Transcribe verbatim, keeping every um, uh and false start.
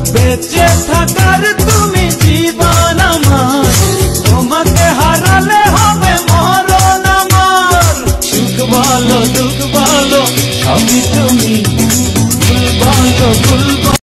বেঁচে থাকার তুমি জীবন আমার, তোমাকে হারালে হবে মরণ আমার। সুখ বলো দুঃখ বলো সবই তুমি, ভুল বলো ভুল